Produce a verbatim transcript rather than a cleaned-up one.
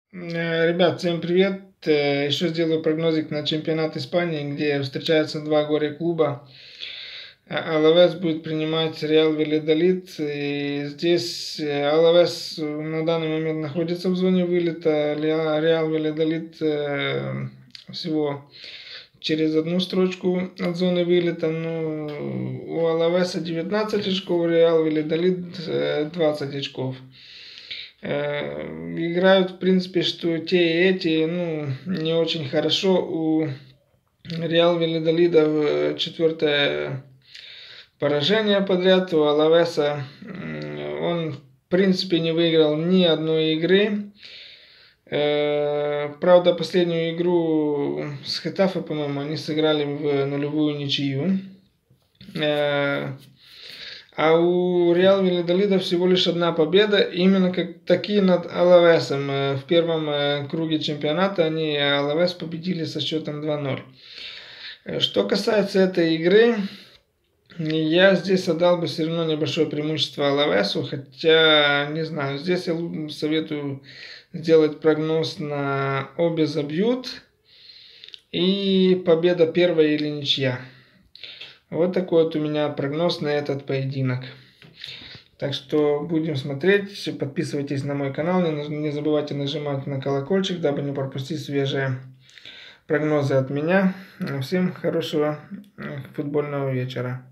Э, Ребят, всем привет! Э, Еще сделаю прогнозик на чемпионат Испании, где встречаются два горе-клуба. А- Алавес будет принимать Реал Вальядолид. И здесь э, Алавес на данный момент находится в зоне вылета. Реал Реал Вальядолид э, всего через одну строчку от зоны вылета. Ну, у Алавеса девятнадцать очков, Реал Вальядолид э, двадцать очков. Э, Играют, в принципе, что те и эти, ну, не очень хорошо. У Реал Вальядолида четвертое поражение подряд. У Алавеса он, в принципе, не выиграл ни одной игры. Правда, последнюю игру с Хетафе, по-моему, они сыграли в нулевую ничью. А у Реал Вальядолида всего лишь одна победа, именно как таки над Алавесом. В первом круге чемпионата они Алавес победили со счетом два ноль. Что касается этой игры, я здесь отдал бы все равно небольшое преимущество Алавесу, хотя, не знаю, здесь я советую сделать прогноз на обе забьют и победа первая или ничья. Вот такой вот у меня прогноз на этот поединок. Так что будем смотреть. Подписывайтесь на мой канал. Не забывайте нажимать на колокольчик, дабы не пропустить свежие прогнозы от меня. Всем хорошего футбольного вечера.